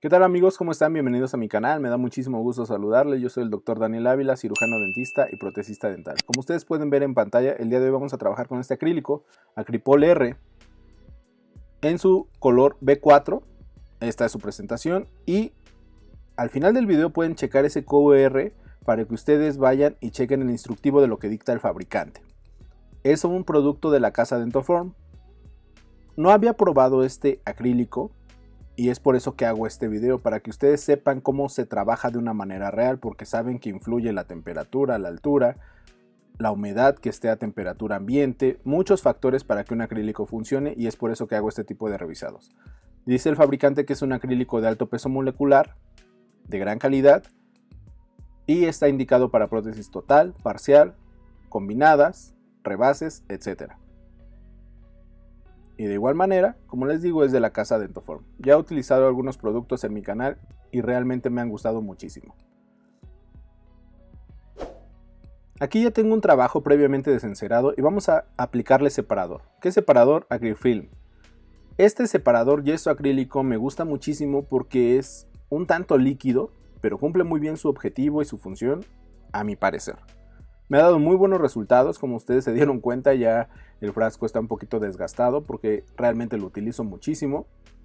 ¿Qué tal amigos? ¿Cómo están? Bienvenidos a mi canal. Me da muchísimo gusto saludarles. Yo soy el Dr. Daniel Ávila, cirujano dentista y protesista dental. Como ustedes pueden ver en pantalla, el día de hoy vamos a trabajar con este acrílico, Acrypol R, en su color B4. Esta es su presentación y al final del video pueden checar ese QR para que ustedes vayan y chequen el instructivo de lo que dicta el fabricante. Es un producto de la casa Dentoform. No había probado este acrílico y es por eso que hago este video, para que ustedes sepan cómo se trabaja de una manera real, porque saben que influye la temperatura, la altura, la humedad que esté a temperatura ambiente, muchos factores para que un acrílico funcione, y es por eso que hago este tipo de revisados. Dice el fabricante que es un acrílico de alto peso molecular, de gran calidad, y está indicado para prótesis total, parcial, combinadas, rebases, etc. Y de igual manera, como les digo, es de la casa Dentoform. Ya he utilizado algunos productos en mi canal y realmente me han gustado muchísimo. Aquí ya tengo un trabajo previamente desencerado y vamos a aplicarle separador. ¿Qué separador? Acryfilm. Este separador yeso acrílico me gusta muchísimo porque es un tanto líquido, pero cumple muy bien su objetivo y su función, a mi parecer. Me ha dado muy buenos resultados, como ustedes se dieron cuenta, ya el frasco está un poquito desgastado porque realmente lo utilizo muchísimo.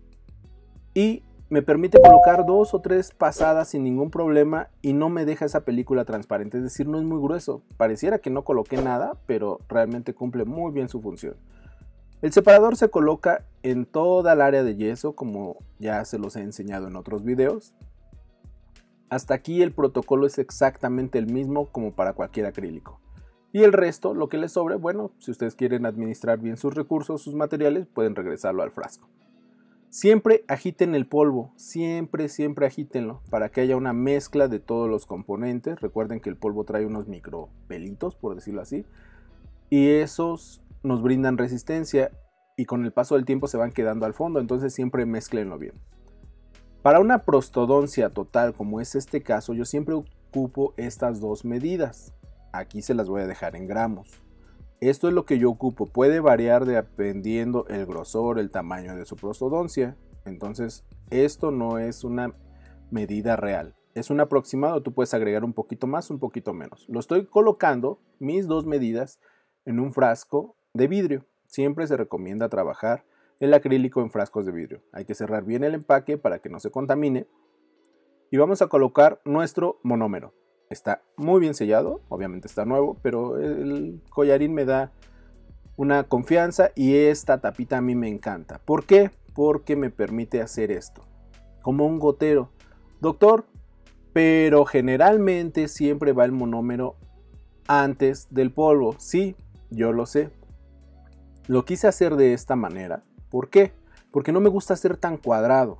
Y me permite colocar 2 o 3 pasadas sin ningún problema y no me deja esa película transparente, es decir, no es muy grueso. Pareciera que no coloqué nada, pero realmente cumple muy bien su función. El separador se coloca en toda el área de yeso, como ya se los he enseñado en otros videos. Hasta aquí el protocolo es exactamente el mismo como para cualquier acrílico. Y el resto, lo que les sobre, bueno, si ustedes quieren administrar bien sus recursos, sus materiales, pueden regresarlo al frasco. Siempre agiten el polvo, siempre agítenlo para que haya una mezcla de todos los componentes. Recuerden que el polvo trae unos micro pelitos, por decirlo así, y esos nos brindan resistencia y con el paso del tiempo se van quedando al fondo, entonces siempre mezclenlo bien. Para una prostodoncia total, como es este caso, yo siempre ocupo estas dos medidas. Aquí se las voy a dejar en gramos. Esto es lo que yo ocupo. Puede variar dependiendo el grosor, el tamaño de su prostodoncia. Entonces, esto no es una medida real. Es un aproximado. Tú puedes agregar un poquito más, un poquito menos. Lo estoy colocando, mis dos medidas, en un frasco de vidrio. Siempre se recomienda trabajar el acrílico en frascos de vidrio. Hay que cerrar bien el empaque para que no se contamine. Y vamos a colocar nuestro monómero. Está muy bien sellado, obviamente está nuevo, pero el collarín me da una confianza y esta tapita a mí me encanta. ¿Por qué? Porque me permite hacer esto, como un gotero. Doctor, pero generalmente siempre va el monómero antes del polvo. Sí, yo lo sé. Lo quise hacer de esta manera. ¿Por qué? Porque no me gusta hacer tan cuadrado.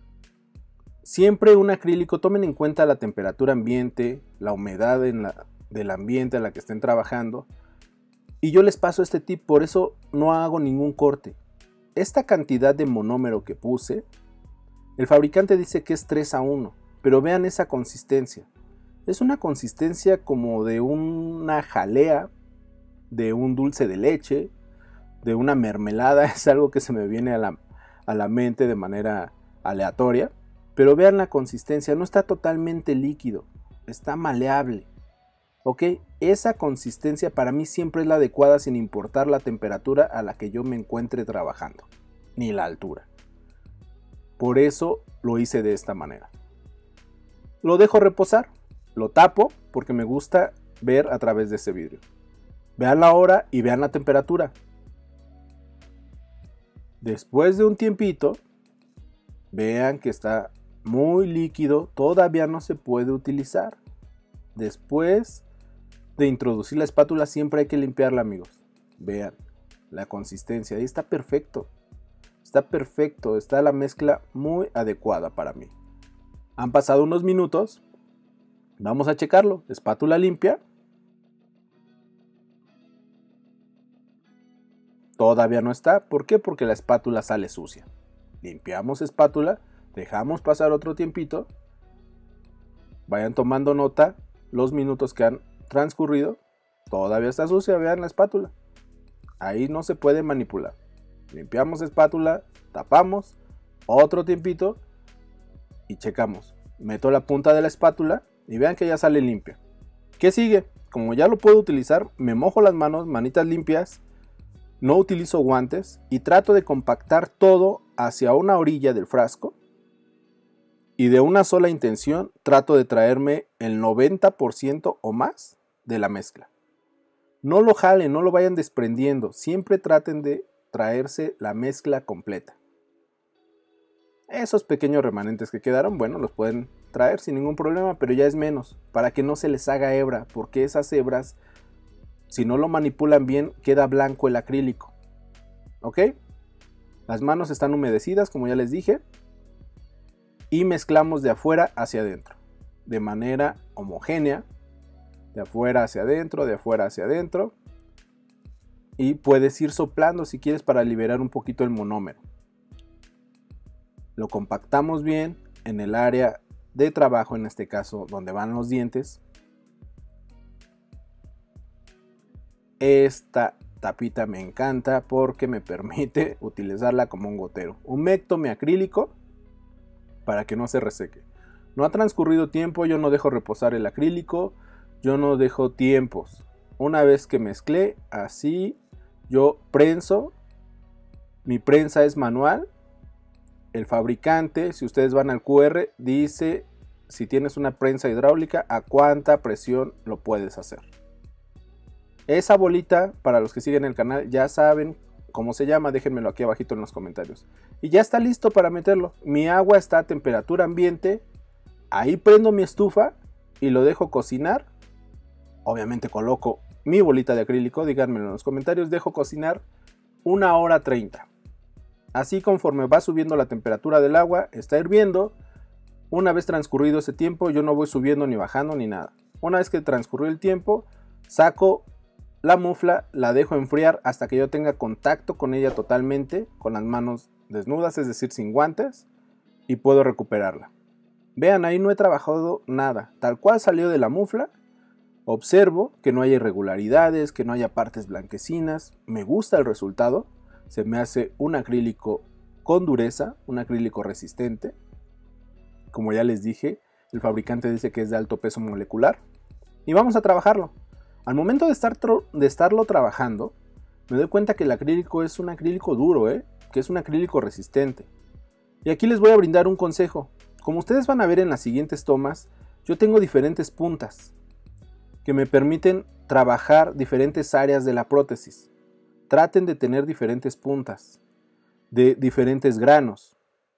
Siempre un acrílico, tomen en cuenta la temperatura ambiente, la humedad del ambiente en la que estén trabajando. Y yo les paso este tip, por eso no hago ningún corte. Esta cantidad de monómero que puse, el fabricante dice que es 3:1, pero vean esa consistencia. Es una consistencia como de una jalea, de un dulce de leche, de una mermelada. Es algo que se me viene a la mente de manera aleatoria. Pero vean la consistencia, no está totalmente líquido, está maleable. ¿Ok? Esa consistencia para mí siempre es la adecuada sin importar la temperatura a la que yo me encuentre trabajando, ni la altura. Por eso lo hice de esta manera. Lo dejo reposar, lo tapo porque me gusta ver a través de ese vidrio. Vean la hora y vean la temperatura. Después de un tiempito, vean que está muy líquido, todavía no se puede utilizar. Después de introducir la espátula siempre hay que limpiarla, amigos. Vean la consistencia, ahí está perfecto. Está la mezcla muy adecuada para mí. Han pasado unos minutos, vamos a checarlo. Espátula limpia. Todavía no está, ¿por qué? Porque la espátula sale sucia. Limpiamos espátula. Dejamos pasar otro tiempito. Vayan tomando nota los minutos que han transcurrido. Todavía está sucia, vean la espátula. Ahí no se puede manipular. Limpiamos espátula, tapamos, otro tiempito y checamos. Meto la punta de la espátula y vean que ya sale limpio. ¿Qué sigue? Como ya lo puedo utilizar, me mojo las manos, manitas limpias, no utilizo guantes y trato de compactar todo hacia una orilla del frasco y de una sola intención trato de traerme el 90% o más de la mezcla. No lo jalen, no lo vayan desprendiendo, siempre traten de traerse la mezcla completa. Esos pequeños remanentes que quedaron, bueno, los pueden traer sin ningún problema, pero ya es menos, para que no se les haga hebra, porque esas hebras, si no lo manipulan bien, queda blanco el acrílico. ¿Ok? Las manos están humedecidas, como ya les dije, y mezclamos de afuera hacia adentro, de manera homogénea, de afuera hacia adentro, de afuera hacia adentro, y puedes ir soplando si quieres para liberar un poquito el monómero. Lo compactamos bien en el área de trabajo, en este caso donde van los dientes. Esta tapita me encanta porque me permite utilizarla como un gotero. Humecto mi acrílico para que no se reseque. No ha transcurrido tiempo, yo no dejo reposar el acrílico, yo no dejo tiempos. Una vez que mezclé, así yo prenso. Mi prensa es manual. El fabricante, si ustedes van al QR, dice si tienes una prensa hidráulica a cuánta presión lo puedes hacer. Esa bolita, para los que siguen el canal, ya saben cómo se llama, déjenmelo aquí abajito en los comentarios. Y ya está listo para meterlo. Mi agua está a temperatura ambiente, ahí prendo mi estufa y lo dejo cocinar. Obviamente coloco mi bolita de acrílico, díganmelo en los comentarios, dejo cocinar 1 hora 30. Así conforme va subiendo la temperatura del agua, está hirviendo. Una vez transcurrido ese tiempo, yo no voy subiendo ni bajando ni nada. Una vez que transcurrió el tiempo, saco la mufla, la dejo enfriar hasta que yo tenga contacto con ella totalmente, con las manos desnudas, es decir, sin guantes, y puedo recuperarla. Vean, ahí no he trabajado nada, tal cual salió de la mufla. Observo que no haya irregularidades, que no haya partes blanquecinas. Me gusta el resultado. Se me hace un acrílico con dureza, un acrílico resistente. Como ya les dije, el fabricante dice que es de alto peso molecular. Y vamos a trabajarlo. Al momento de estarlo trabajando, me doy cuenta que el acrílico es un acrílico duro, que es un acrílico resistente. Y aquí les voy a brindar un consejo. Como ustedes van a ver en las siguientes tomas, yo tengo diferentes puntas que me permiten trabajar diferentes áreas de la prótesis. Traten de tener diferentes puntas, de diferentes granos.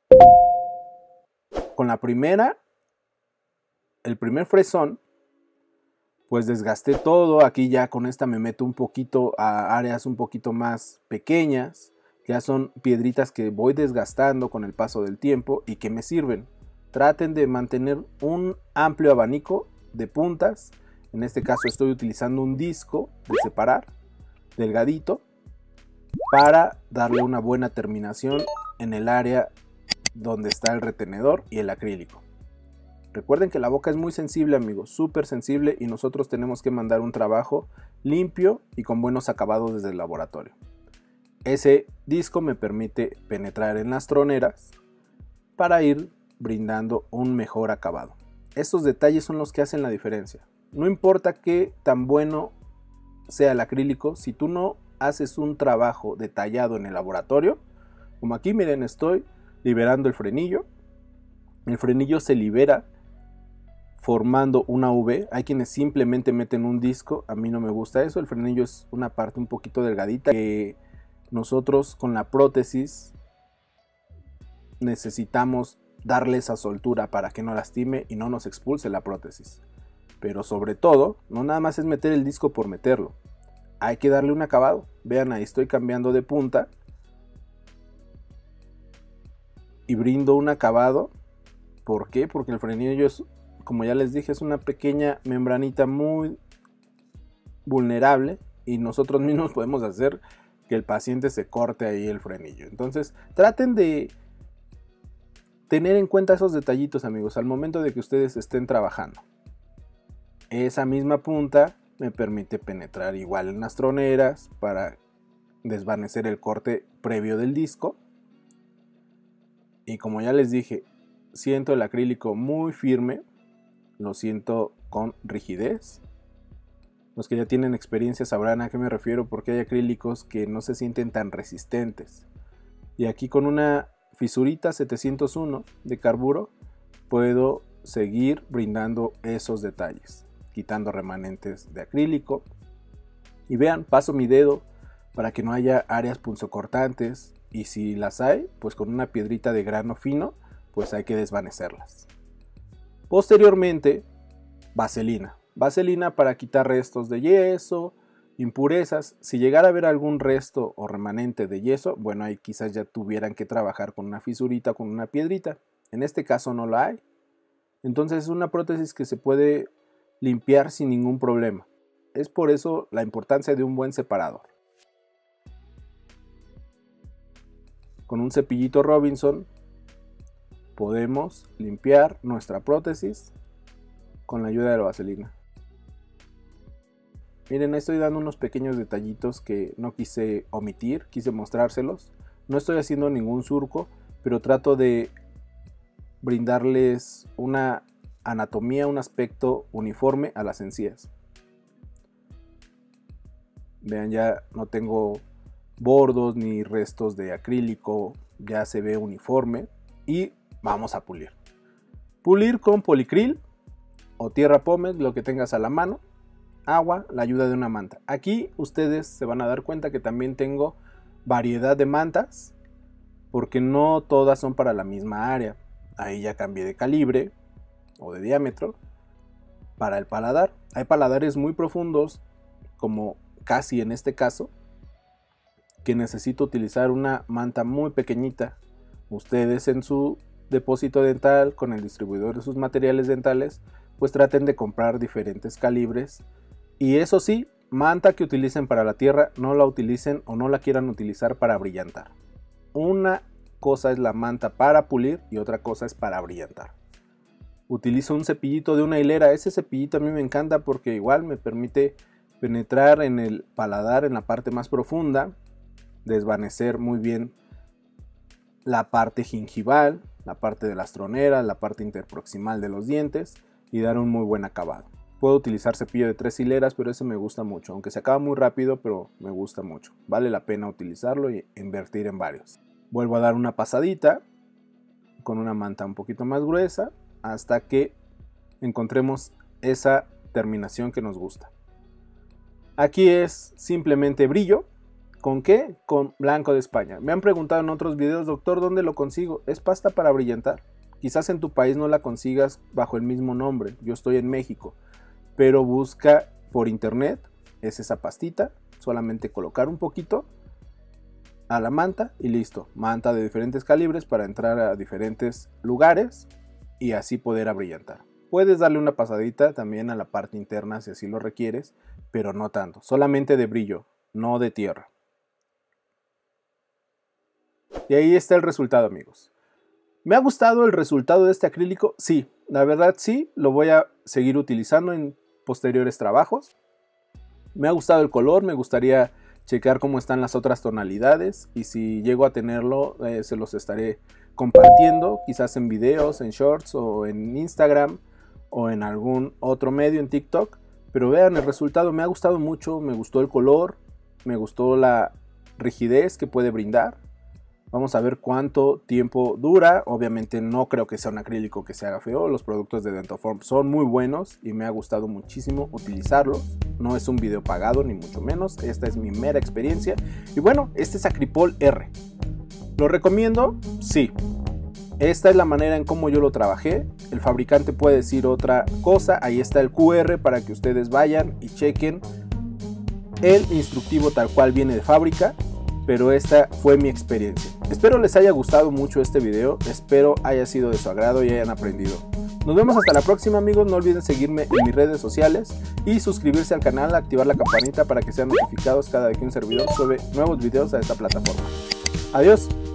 Con la primera, el primer fresón, pues desgasté todo. Aquí ya con esta me meto un poquito a áreas un poquito más pequeñas. Ya son piedritas que voy desgastando con el paso del tiempo y que me sirven. Traten de mantener un amplio abanico de puntas. En este caso estoy utilizando un disco de separar, delgadito, para darle una buena terminación en el área donde está el retenedor y el acrílico. Recuerden que la boca es muy sensible, amigos, súper sensible, y nosotros tenemos que mandar un trabajo limpio y con buenos acabados desde el laboratorio. Ese disco me permite penetrar en las troneras para ir brindando un mejor acabado. Estos detalles son los que hacen la diferencia. No importa qué tan bueno sea el acrílico, si tú no haces un trabajo detallado en el laboratorio, como aquí miren, estoy liberando el frenillo. El frenillo se libera formando una V. Hay quienes simplemente meten un disco, a mí no me gusta eso. El frenillo es una parte un poquito delgadita que nosotros con la prótesis necesitamos darle esa soltura para que no lastime y no nos expulse la prótesis. Pero sobre todo, no nada más es meter el disco por meterlo, hay que darle un acabado. Vean, ahí estoy cambiando de punta y brindo un acabado. ¿Por qué? Porque el frenillo es, como ya les dije, es una pequeña membranita muy vulnerable y nosotros mismos podemos hacer que el paciente se corte ahí el frenillo. Entonces traten de tener en cuenta esos detallitos, amigos, al momento de que ustedes estén trabajando. Esa misma punta me permite penetrar igual en las troneras para desvanecer el corte previo del disco. Y como ya les dije, siento el acrílico muy firme, lo siento con rigidez. Los que ya tienen experiencia sabrán a qué me refiero, porque hay acrílicos que no se sienten tan resistentes. Y aquí con una fisurita 701 de carburo puedo seguir brindando esos detalles, quitando remanentes de acrílico. Y vean, paso mi dedo para que no haya áreas punzocortantes, y si las hay, pues con una piedrita de grano fino, pues hay que desvanecerlas. Posteriormente, vaselina. Vaselina para quitar restos de yeso, impurezas. Si llegara a haber algún resto o remanente de yeso, bueno, ahí quizás ya tuvieran que trabajar con una fisurita o con una piedrita. En este caso no la hay. Entonces es una prótesis que se puede limpiar sin ningún problema. Es por eso la importancia de un buen separador. Con un cepillito Robinson podemos limpiar nuestra prótesis con la ayuda de la vaselina. Miren, estoy dando unos pequeños detallitos que no quise omitir, quise mostrárselos. No estoy haciendo ningún surco, pero trato de brindarles una anatomía, un aspecto uniforme a las encías. Vean, ya no tengo bordos ni restos de acrílico, ya se ve uniforme y vamos a pulir. Pulir con policril o tierra pómez, lo que tengas a la mano. Agua, la ayuda de una manta. Aquí ustedes se van a dar cuenta que también tengo variedad de mantas, porque no todas son para la misma área. Ahí ya cambié de calibre o de diámetro. Para el paladar, hay paladares muy profundos, como casi en este caso, que necesito utilizar una manta muy pequeñita. Ustedes en su depósito dental, con el distribuidor de sus materiales dentales, pues traten de comprar diferentes calibres. Y eso sí, manta que utilicen para la tierra, no la utilicen o no la quieran utilizar para brillantar. Una cosa es la manta para pulir y otra cosa es para brillantar. Utilizo un cepillito de una hilera. Ese cepillito a mí me encanta porque igual me permite penetrar en el paladar, en la parte más profunda, desvanecer muy bien la parte gingival, la parte de las troneras, la parte interproximal de los dientes y dar un muy buen acabado. Puedo utilizar cepillo de 3 hileras, pero ese me gusta mucho, aunque se acaba muy rápido, pero me gusta mucho. Vale la pena utilizarlo y invertir en varios. Vuelvo a dar una pasadita con una manta un poquito más gruesa hasta que encontremos esa terminación que nos gusta. Aquí es simplemente brillo. ¿Con qué? Con blanco de España. Me han preguntado en otros videos, doctor, ¿dónde lo consigo? Es pasta para brillantar. Quizás en tu país no la consigas bajo el mismo nombre. Yo estoy en México. Pero busca por internet, es esa pastita, solamente colocar un poquito a la manta y listo. Manta de diferentes calibres para entrar a diferentes lugares y así poder abrillantar. Puedes darle una pasadita también a la parte interna si así lo requieres, pero no tanto, solamente de brillo, no de tierra. Y ahí está el resultado, amigos. ¿Me ha gustado el resultado de este acrílico? Sí, la verdad sí, lo voy a seguir utilizando en posteriores trabajos. Me ha gustado el color, me gustaría checar cómo están las otras tonalidades y si llego a tenerlo se los estaré compartiendo, quizás en videos, en shorts o en Instagram o en algún otro medio, en TikTok. Pero vean el resultado, me ha gustado mucho, me gustó el color, me gustó la rigidez que puede brindar. Vamos a ver cuánto tiempo dura. Obviamente no creo que sea un acrílico que se haga feo. Los productos de Dentoform son muy buenos y me ha gustado muchísimo utilizarlos. No es un video pagado ni mucho menos. Esta es mi mera experiencia. Y bueno, este es Acripol R. ¿Lo recomiendo? Sí. Esta es la manera en cómo yo lo trabajé. El fabricante puede decir otra cosa. Ahí está el QR para que ustedes vayan y chequen el instructivo tal cual viene de fábrica. Pero esta fue mi experiencia. Espero les haya gustado mucho este video, espero haya sido de su agrado y hayan aprendido. Nos vemos hasta la próxima, amigos. No olviden seguirme en mis redes sociales y suscribirse al canal, activar la campanita para que sean notificados cada vez que un servidor sube nuevos videos a esta plataforma. Adiós.